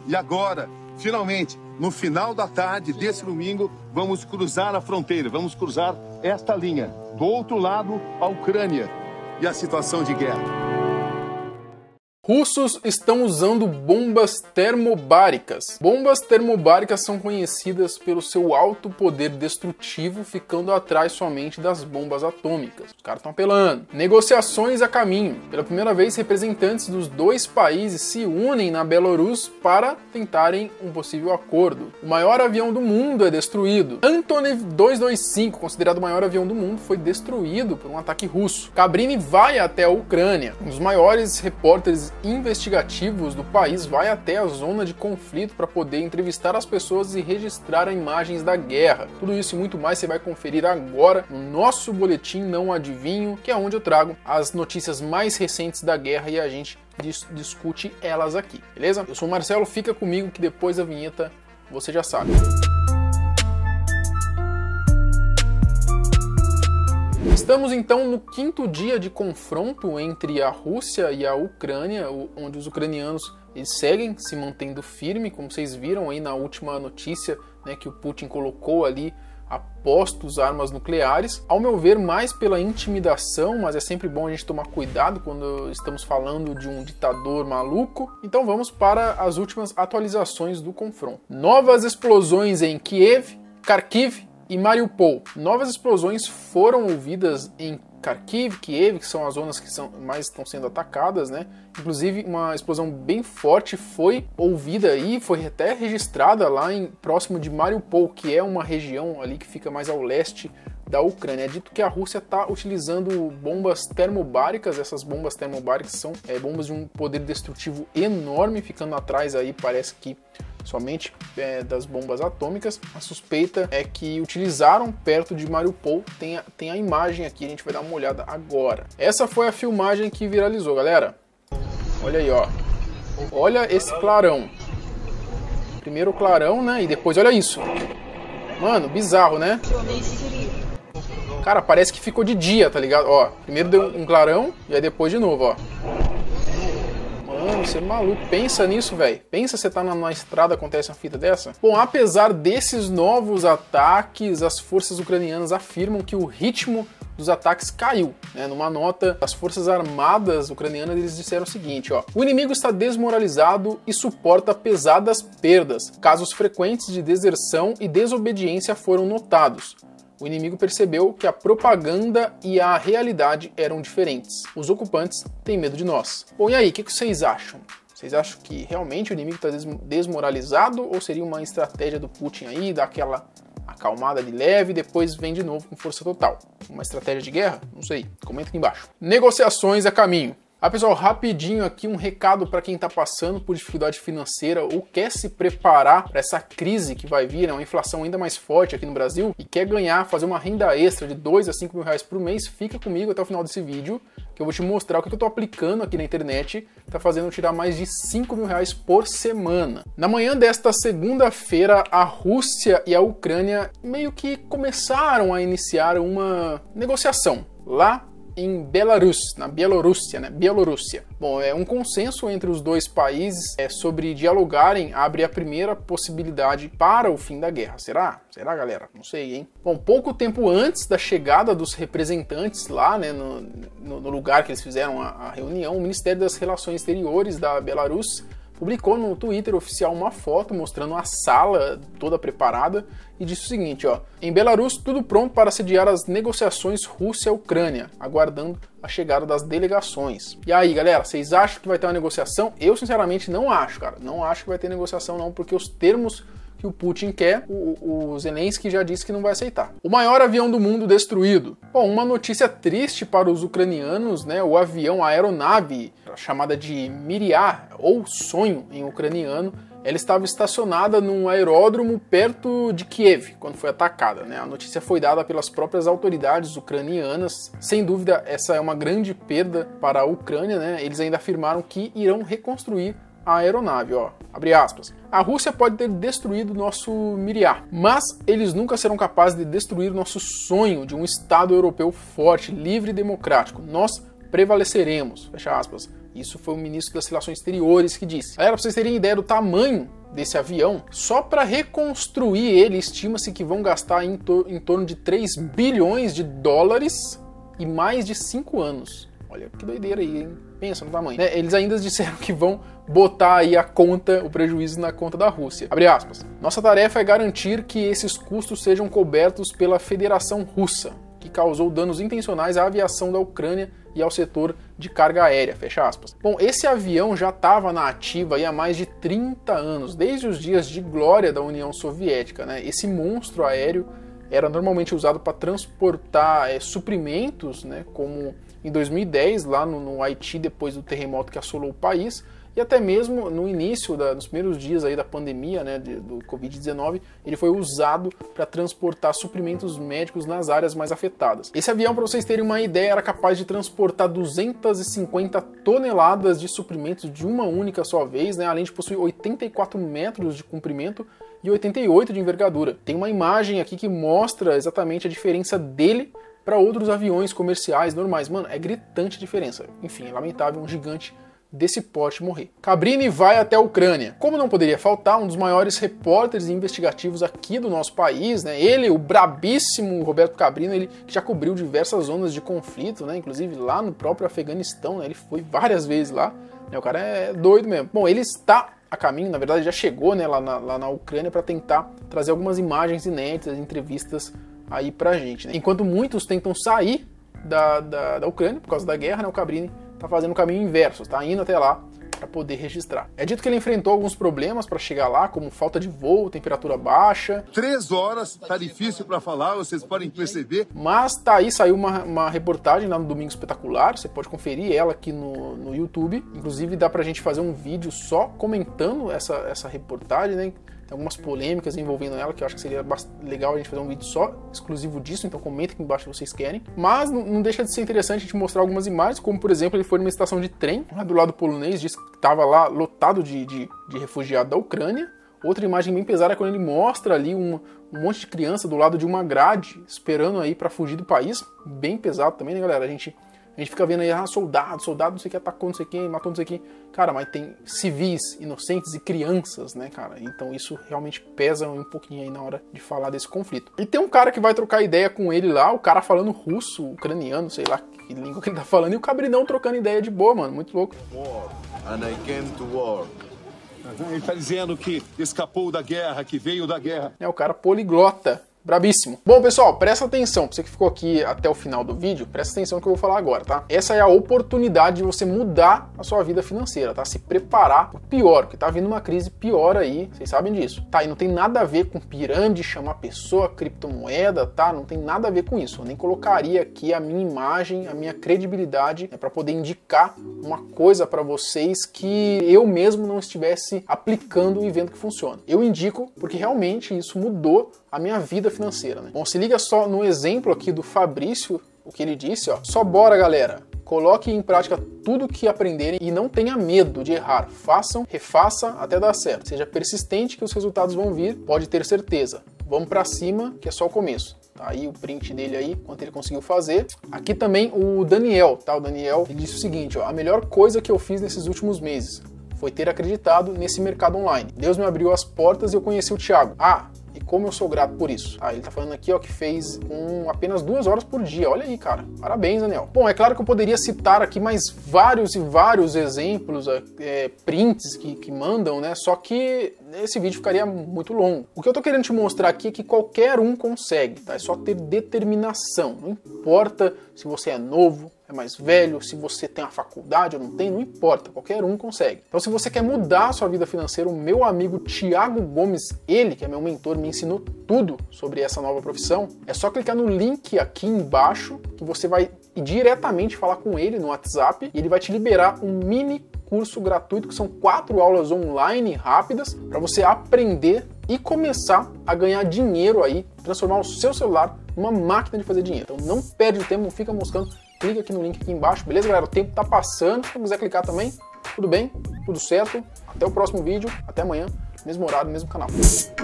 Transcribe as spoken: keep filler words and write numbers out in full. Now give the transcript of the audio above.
E agora, finalmente, no final da tarde desse domingo, vamos cruzar a fronteira, vamos cruzar esta linha. Do outro lado, a Ucrânia e a situação de guerra. Russos estão usando bombas termobáricas. Bombas termobáricas são conhecidas pelo seu alto poder destrutivo, ficando atrás somente das bombas atômicas. Os caras estão apelando. Negociações a caminho. Pela primeira vez, representantes dos dois países se unem na Bielorrússia para tentarem um possível acordo. O maior avião do mundo é destruído. Antonov duzentos e vinte e cinco, considerado o maior avião do mundo, foi destruído por um ataque russo. Cabrini vai até a Ucrânia. Um dos maiores repórteres investigativos do país vai até a zona de conflito para poder entrevistar as pessoas e registrar imagens da guerra. Tudo isso e muito mais você vai conferir agora no nosso boletim Não Adivinho, que é onde eu trago as notícias mais recentes da guerra e a gente dis- discute elas aqui, beleza? Eu sou o Marcelo, fica comigo que depois da vinheta você já sabe. Estamos então no quinto dia de confronto entre a Rússia e a Ucrânia, onde os ucranianos eles seguem se mantendo firme, como vocês viram aí na última notícia, né, que o Putin colocou ali a postos armas nucleares. Ao meu ver, mais pela intimidação, mas é sempre bom a gente tomar cuidado quando estamos falando de um ditador maluco. Então vamos para as últimas atualizações do confronto. Novas explosões em Kiev, Kharkiv e Mariupol. Novas explosões foram ouvidas em Kharkiv, Kiev, que são as zonas que são, mais estão sendo atacadas, né? Inclusive, uma explosão bem forte foi ouvida aí, foi até registrada lá em, próximo de Mariupol, que é uma região ali que fica mais ao leste da Ucrânia. É dito que a Rússia está utilizando bombas termobáricas. Essas bombas termobáricas são é, bombas de um poder destrutivo enorme, ficando atrás aí, parece que somente é, das bombas atômicas. A suspeita é que utilizaram perto de Mariupol. Tem a, tem a imagem aqui, a gente vai dar uma olhada agora. Essa foi a filmagem que viralizou, galera. Olha aí, ó. Olha esse clarão. Primeiro o clarão, né? E depois olha isso. Mano, bizarro, né? Cara, parece que ficou de dia, tá ligado? Ó, primeiro deu um clarão e aí depois de novo, ó. Mano, você é maluco. Pensa nisso, velho. Pensa você tá na, na estrada, acontece uma fita dessa. Bom, apesar desses novos ataques, as forças ucranianas afirmam que o ritmo dos ataques caiu, né? Numa nota, as forças armadas ucranianas eles disseram o seguinte, ó: o inimigo está desmoralizado e suporta pesadas perdas. Casos frequentes de deserção e desobediência foram notados. O inimigo percebeu que a propaganda e a realidade eram diferentes. Os ocupantes têm medo de nós. Bom, e aí, o que vocês acham? Vocês acham que realmente o inimigo está desmoralizado ou seria uma estratégia do Putin aí, dar aquela acalmada de leve e depois vem de novo com força total? Uma estratégia de guerra? Não sei. Comenta aqui embaixo. Negociações a caminho. Ah, pessoal, rapidinho aqui um recado para quem está passando por dificuldade financeira ou quer se preparar para essa crise que vai vir, né, uma inflação ainda mais forte aqui no Brasil e quer ganhar, fazer uma renda extra de dois a cinco mil reais por mês. Fica comigo até o final desse vídeo que eu vou te mostrar o que eu estou aplicando aqui na internet, está fazendo eu tirar mais de cinco mil reais por semana. Na manhã desta segunda-feira, a Rússia e a Ucrânia meio que começaram a iniciar uma negociação lá em Belarus, na Bielorrússia, né? Bielorrússia. Bom, é um consenso entre os dois países é, sobre dialogarem abre a primeira possibilidade para o fim da guerra. Será? Será, galera? Não sei, hein? Bom, pouco tempo antes da chegada dos representantes lá, né, no, no lugar que eles fizeram a, a reunião, o Ministério das Relações Exteriores da Belarus publicou no Twitter oficial uma foto mostrando a sala toda preparada e disse o seguinte, ó: em Belarus, tudo pronto para sediar as negociações Rússia-Ucrânia, aguardando a chegada das delegações. E aí, galera, vocês acham que vai ter uma negociação? Eu, sinceramente, não acho, cara. Não acho que vai ter negociação, não, porque os termos que o Putin quer, o, o Zelensky já disse que não vai aceitar. O maior avião do mundo destruído. Bom, uma notícia triste para os ucranianos, né? O avião, a aeronave, chamada de Miriá, ou Sonho em ucraniano, ela estava estacionada num aeródromo perto de Kiev, quando foi atacada, né? A notícia foi dada pelas próprias autoridades ucranianas. Sem dúvida, essa é uma grande perda para a Ucrânia, né? Eles ainda afirmaram que irão reconstruir a aeronave, ó, abre aspas. A Rússia pode ter destruído nosso Miriá, mas eles nunca serão capazes de destruir nosso sonho de um Estado europeu forte, livre e democrático. Nós prevaleceremos, fecha aspas. Isso foi o ministro das Relações Exteriores que disse. Galera, pra vocês terem ideia do tamanho desse avião, só para reconstruir ele, estima-se que vão gastar em, tor em torno de três bilhões de dólares e mais de cinco anos. Olha que doideira aí, hein? Pensa no tamanho. Né? Eles ainda disseram que vão botar aí a conta, o prejuízo na conta da Rússia. Abre aspas. Nossa tarefa é garantir que esses custos sejam cobertos pela Federação Russa, que causou danos intencionais à aviação da Ucrânia e ao setor de carga aérea, fecha aspas. Bom, esse avião já estava na ativa aí há mais de trinta anos, desde os dias de glória da União Soviética, né? Esse monstro aéreo era normalmente usado para transportar é, suprimentos, né, como em dois mil e dez, lá no, no Haiti, depois do terremoto que assolou o país, e até mesmo no início, da, nos primeiros dias aí da pandemia, né, de, do covid dezenove, ele foi usado para transportar suprimentos médicos nas áreas mais afetadas. Esse avião, para vocês terem uma ideia, era capaz de transportar duzentas e cinquenta toneladas de suprimentos de uma única só vez, né, além de possuir oitenta e quatro metros de comprimento e oitenta e oito de envergadura. Tem uma imagem aqui que mostra exatamente a diferença dele para outros aviões comerciais normais. Mano, é gritante a diferença. Enfim, é lamentável um gigante desse porte morrer. Cabrini vai até a Ucrânia. Como não poderia faltar, um dos maiores repórteres investigativos aqui do nosso país, né? Ele, o brabíssimo Roberto Cabrini, ele que já cobriu diversas zonas de conflito, né? Inclusive lá no próprio Afeganistão, né? Ele foi várias vezes lá. Né? O cara é doido mesmo. Bom, ele está a caminho, na verdade já chegou, né, lá, na, lá na Ucrânia para tentar trazer algumas imagens inéditas, entrevistas aí pra gente, né? Enquanto muitos tentam sair da, da, da Ucrânia por causa da guerra, né, o Cabrini tá fazendo o caminho inverso, tá indo até lá para poder registrar. É dito que ele enfrentou alguns problemas para chegar lá, como falta de voo, temperatura baixa. Três horas, tá difícil para falar, vocês podem perceber. Mas tá aí, saiu uma, uma reportagem lá no Domingo Espetacular, você pode conferir ela aqui no, no YouTube. Inclusive dá pra gente fazer um vídeo só comentando essa, essa reportagem, né? Tem algumas polêmicas envolvendo ela, que eu acho que seria legal a gente fazer um vídeo só exclusivo disso, então comenta aqui embaixo se vocês querem. Mas não deixa de ser interessante a gente mostrar algumas imagens, como por exemplo, ele foi numa estação de trem, lá do lado polonês, disse que estava lá lotado de, de, de refugiados da Ucrânia. Outra imagem bem pesada é quando ele mostra ali um, um monte de criança do lado de uma grade, esperando aí para fugir do país. Bem pesado também, né, galera? A gente... A gente fica vendo aí, ah, soldado, soldado, não sei o que, atacou, não sei quem, matou não sei quem. Cara, mas tem civis, inocentes e crianças, né, cara? Então isso realmente pesa um pouquinho aí na hora de falar desse conflito. E tem um cara que vai trocar ideia com ele lá, o cara falando russo, ucraniano, sei lá que língua que ele tá falando, e o Cabrinão trocando ideia de boa, mano, muito louco. War, and I came to war. Ele tá dizendo que escapou da guerra, que veio da guerra. É o cara poliglota. Brabíssimo. Bom, pessoal, presta atenção. Você que ficou aqui até o final do vídeo, presta atenção no que eu vou falar agora, tá? Essa é a oportunidade de você mudar a sua vida financeira, tá? Se preparar pro pior, porque tá vindo uma crise pior aí, vocês sabem disso. Tá? E não tem nada a ver com pirâmide, chamar pessoa, criptomoeda, tá? Não tem nada a ver com isso. Eu nem colocaria aqui a minha imagem, a minha credibilidade, né, para poder indicar uma coisa para vocês que eu mesmo não estivesse aplicando e vendo que funciona. Eu indico porque realmente isso mudou a minha vida financeira, né? Bom, se liga só no exemplo aqui do Fabrício, o que ele disse, ó. Só bora, galera. Coloque em prática tudo o que aprenderem e não tenha medo de errar. Façam, refaça até dar certo. Seja persistente que os resultados vão vir, pode ter certeza. Vamos pra cima, que é só o começo. Tá aí o print dele aí, quanto ele conseguiu fazer. Aqui também o Daniel, tá? O Daniel, ele disse o seguinte, ó. A melhor coisa que eu fiz nesses últimos meses foi ter acreditado nesse mercado online. Deus me abriu as portas e eu conheci o Thiago. Ah, e como eu sou grato por isso. Ah, ele tá falando aqui, ó, que fez com apenas duas horas por dia. Olha aí, cara. Parabéns, Daniel. Bom, é claro que eu poderia citar aqui mais vários e vários exemplos, é, prints que, que mandam, né? Só que esse vídeo ficaria muito longo. O que eu tô querendo te mostrar aqui é que qualquer um consegue, tá? É só ter determinação. Não importa se você é novo, é mais velho, se você tem uma faculdade ou não tem, não importa, qualquer um consegue. Então se você quer mudar a sua vida financeira, o meu amigo Thiago Gomes, ele que é meu mentor, me ensinou tudo sobre essa nova profissão, é só clicar no link aqui embaixo que você vai diretamente falar com ele no WhatsApp e ele vai te liberar um mini curso gratuito, que são quatro aulas online rápidas para você aprender e começar a ganhar dinheiro aí, transformar o seu celular numa máquina de fazer dinheiro. Então não perde tempo, não fica moscando. Clica aqui no link aqui embaixo, beleza, galera? O tempo tá passando, se quiser clicar também, tudo bem, tudo certo. Até o próximo vídeo, até amanhã, mesmo horário, mesmo canal.